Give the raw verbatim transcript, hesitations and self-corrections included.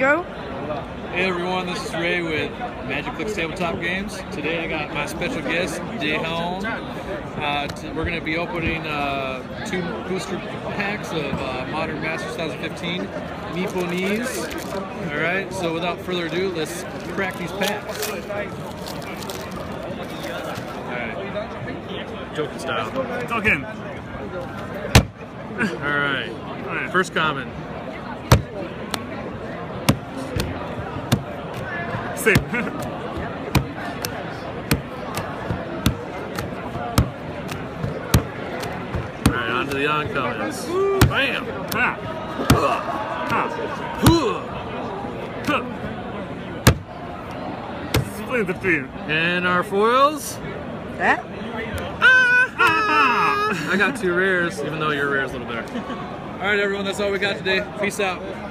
go. Hey everyone, this is Ray with Magic Clicks Tabletop Games. Today I got my special guest, Dejon. Uh, we're going to be opening uh, two booster packs of uh, Modern Masters twenty fifteen Nipponese. Alright, so without further ado, let's crack these packs. Alright, Joking style. Joking. Alright, Alright. First common. Same. Alright, on to the uncommons. Bam! Ha! Ha! Huh. Split the field. And our foils. That? I got two rares, even though your rare is a little better. Alright everyone, that's all we got today. Peace out.